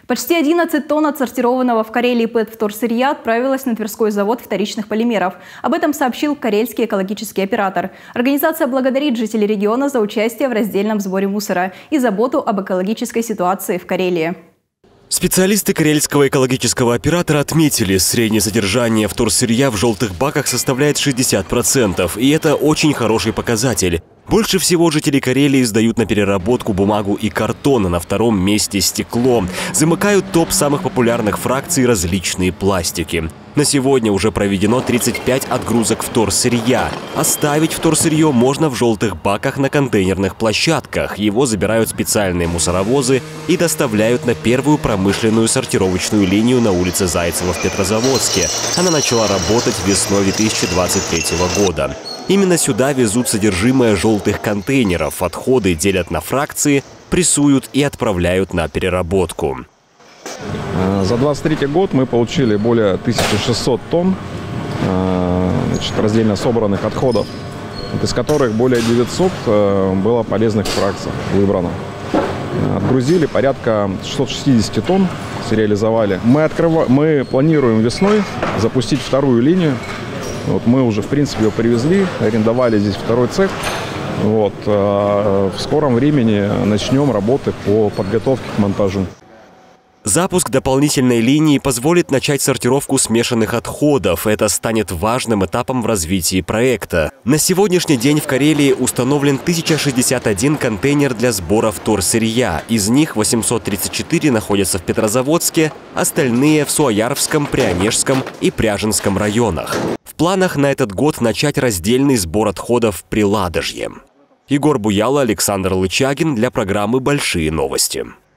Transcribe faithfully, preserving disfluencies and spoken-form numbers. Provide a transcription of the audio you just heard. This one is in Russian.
Почти одиннадцать тонн отсортированного в Карелии пэт-вторсырья отправилось на Тверской завод вторичных полимеров. Об этом сообщил карельский экологический оператор. Организация благодарит жителей региона за участие в раздельном сборе мусора и заботу об экологической ситуации в Карелии. Специалисты карельского экологического оператора отметили, среднее содержание вторсырья в желтых баках составляет шестьдесят процентов, и это очень хороший показатель. Больше всего жители Карелии сдают на переработку бумагу и картон, а на втором месте стекло. Замыкают топ самых популярных фракций различные пластики. На сегодня уже проведено тридцать пять отгрузок вторсырья. Оставить вторсырье можно в желтых баках на контейнерных площадках. Его забирают специальные мусоровозы и доставляют на первую промышленную сортировочную линию на улице Зайцева в Петрозаводске. Она начала работать весной две тысячи двадцать третьего года. Именно сюда везут содержимое желтых контейнеров, отходы делят на фракции, прессуют и отправляют на переработку. За двадцать третий год мы получили более тысячи шестисот тонн значит, раздельно собранных отходов, из которых более девятисот было полезных фракций выбрано. Отгрузили порядка шестисот шестидесяти тонн, реализовали. Мы, открыв... мы планируем весной запустить вторую линию. Вот мы уже, в принципе, ее привезли, арендовали здесь второй цех. Вот, в скором времени начнем работы по подготовке к монтажу. Запуск дополнительной линии позволит начать сортировку смешанных отходов. Это станет важным этапом в развитии проекта. На сегодняшний день в Карелии установлен тысяча шестьдесят один контейнер для сбора вторсырья. Из них восемьсот тридцать четыре находятся в Петрозаводске, остальные в Суоярвском, Прянежском и Пряженском районах. В планах на этот год начать раздельный сбор отходов в Приладожье. Егор Буяло, Александр Лычагин для программы «Большие новости».